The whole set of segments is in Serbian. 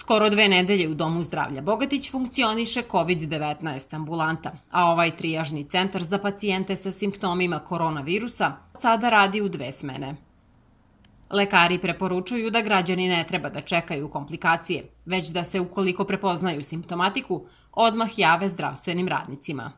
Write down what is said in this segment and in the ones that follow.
Skoro 2 nedelje u Domu zdravlja Bogatić funkcioniše COVID-19 ambulanta, a ovaj trijažni centar za pacijente sa simptomima koronavirusa sada radi u 2 smene. Lekari preporučuju da građani ne treba da čekaju komplikacije, već da se, ukoliko prepoznaju simptomatiku, odmah jave zdravstvenim radnicima.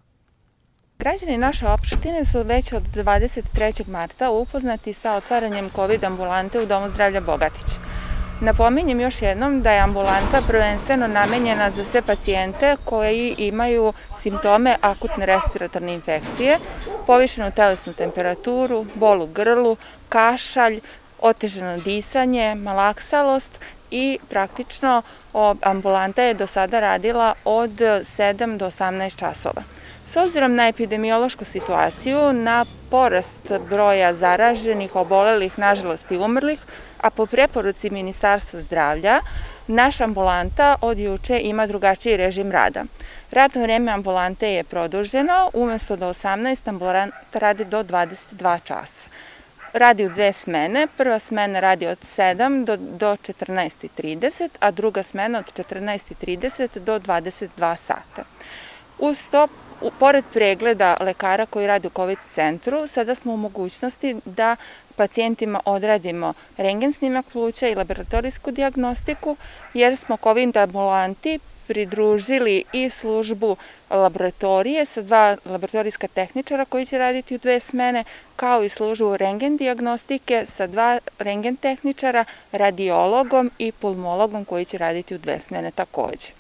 Građani naše opštine su već od 23. marta upoznati sa otvaranjem COVID ambulante u Domu zdravlja Bogatić. Napominjem još jednom da je ambulanta prvenstveno namenjena za sve pacijente koji imaju simptome akutne respiratorne infekcije, povišenu telesnu temperaturu, bol u grlu, kašalj, otežano disanje, malaksalost i praktično ambulanta je do sada radila od 7 do 18 časova. S obzirom na epidemiološku situaciju, na porast broja zaraženih, obolelih, nažalost i umrlih, a po preporuci Ministarstva zdravlja, naša ambulanta od juče ima drugačiji režim rada. Radno vreme ambulante je produženo, umesto do 18, ambulanta radi do 22 časa. Radi u 2 smene, prva smena radi od 7 do 14:30, a druga smena od 14:30 do 22 sata. Uz to, pored pregleda lekara koji radi u COVID centru, sada smo u mogućnosti da pacijentima odradimo rendgen snimak pluća i laboratorijsku dijagnostiku, jer smo COVID ambulanti pridružili i službu laboratorije sa 2 laboratorijska tehničara koji će raditi u 2 smene, kao i službu rendgen dijagnostike sa 2 rendgen tehničara, radiologom i pulmologom koji će raditi u 2 smene takođe.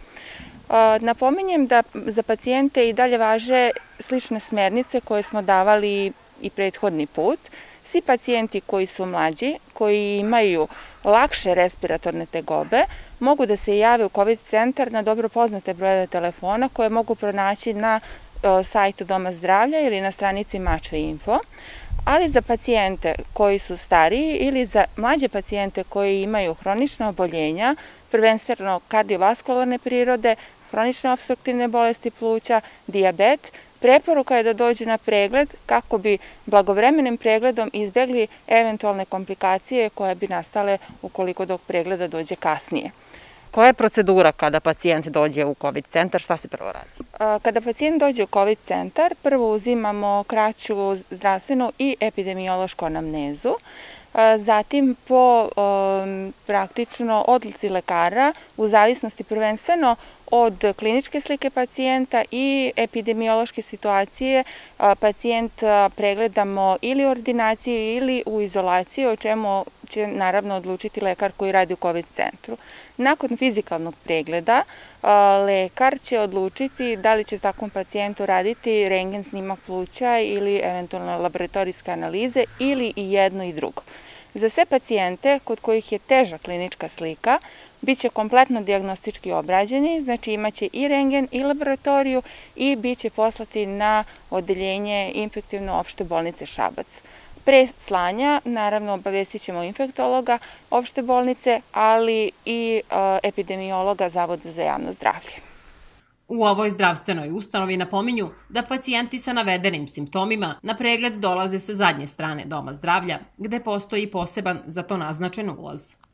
Napominjem da za pacijente i dalje važe slične smernice koje smo davali i prethodni put. Svi pacijenti koji su mlađi, koji imaju lakše respiratorne tegobe, mogu da se jave u COVID centar na dobro poznate brojeve telefona koje mogu pronaći na sajtu Doma zdravlja ili na stranici Mačva.info, ali za pacijente koji su stariji ili za mlađe pacijente koji imaju hronična oboljenja, prvenstveno kardiovaskularne prirode, hronične opstruktivne bolesti pluća, dijabet, preporuka je da dođu na pregled kako bi blagovremenim pregledom izbegli eventualne komplikacije koje bi nastale ukoliko do pregleda dođe kasnije. Koja je procedura kada pacijent dođe u COVID centar? Šta se prvo radi? Kada pacijent dođe u COVID centar, prvo uzimamo kraću zdravstvenu i epidemiološku anamnezu. Zatim, po praktično odluci lekara, u zavisnosti prvenstveno od kliničke slike pacijenta i epidemiološke situacije, pacijent pregledamo ili u ordinaciji ili u izolaciji, o čemu će naravno odlučiti lekar koji radi u COVID centru. Nakon fizikalnog pregleda, lekar će odlučiti da li će takvom pacijentu raditi rendgen snimak pluća ili eventualno laboratorijske analize ili i jedno i drugo. Za sve pacijente kod kojih je teža klinička slika, bit će kompletno dijagnostički obrađeni, znači imaće i rendgen i laboratoriju i bit će poslati na odeljenje infektivne opšte bolnice Šabac. Pre slanja, naravno, obavestit ćemo infektologa opšte bolnice, ali i epidemiologa Zavoda za javno zdravlje. U ovoj zdravstvenoj ustanovi napominju da pacijenti sa navedenim simptomima na pregled dolaze sa zadnje strane Doma zdravlja, gde postoji poseban za to naznačen ulaz.